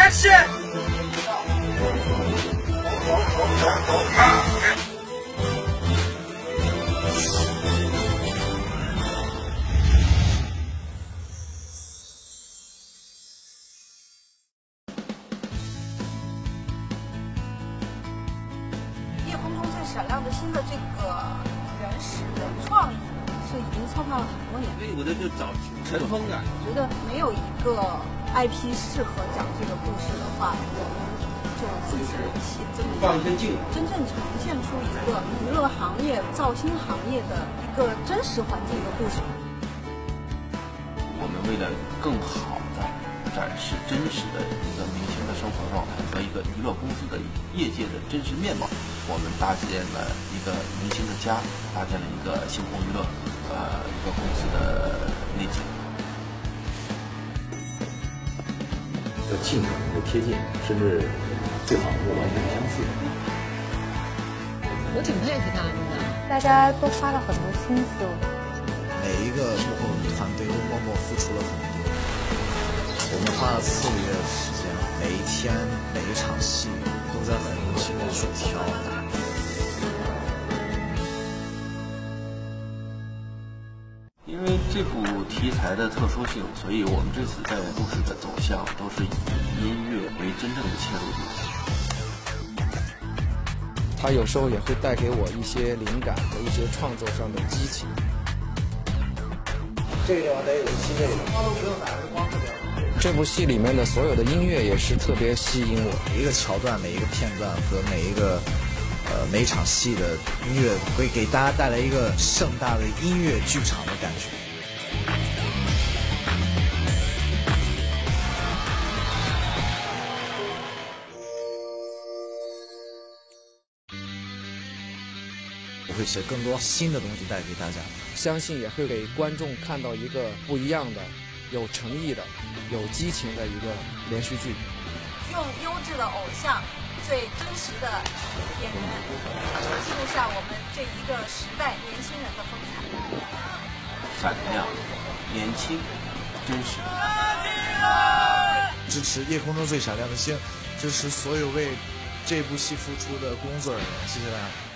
是。 夜空中最闪亮的星的这个原始的创意是已经策划了很多年， 所以我这就找尘封感。 我觉得没有一个 IP 适合讲这个故事的话，我们就自己写这么放一身劲， 真正呈现出一个娱乐行业、造星行业的一个真实环境的故事。 我们为了更好的展示真实的一个明星的生活状态和一个娱乐公司的业界的真实面貌，我们搭建了一个明星的家，搭建了一个星空娱乐一个公司的内景。 要尽可能的贴近，甚至最好能够完全相似。 我挺佩服他们的， 大家都花了很多心思， 每一个幕后团队都默默付出了很多。我们花了4个月的时间，每一天每一场戏都在很用心的去挑。 因为这部题材的特殊性，所以我们这次在故事的走向都是以音乐为真正的切入点。 它有时候也会带给我一些灵感和一些创作上的激情。 这个地方得有气味的，光都不用打，是光特别好。 这部戏里面的所有的音乐也是特别吸引我。 每一个桥段、每一个片段和每一场戏的音乐，会给大家带来一个盛大的音乐剧场的感觉。我会写更多新的东西带给大家， 相信也会给观众看到一个不一样的、有诚意的、有激情的一个连续剧。 用优质的偶像、最真实的演员，记录下我们这一个时代年轻人的风采。 闪亮、年轻、真实。 支持夜空中最闪亮的星，支持所有为这部戏付出的工作人员，谢谢大家。